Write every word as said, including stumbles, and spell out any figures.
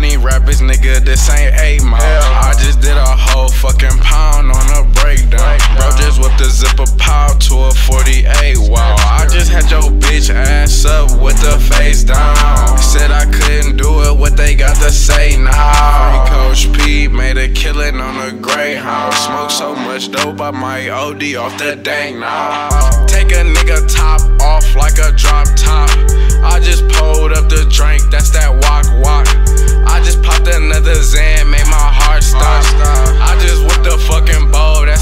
these rappers, nigga, this ain't eight mile. I just did a whole fucking pound on a breakdown. Bro just whipped the zipper pow to a forty-eight, wow. I just had your bitch ass up with the face down. Said I couldn't do it, what they got to say now? Free Coach P made a killing on a Greyhound. Smoke so much dope, I might O D off the dank now. Take a nigga top off like a drop top. I just pulled up the drink, that's that walk walk. I just popped another Zan, made my heart stop. I just whipped the fucking bowl,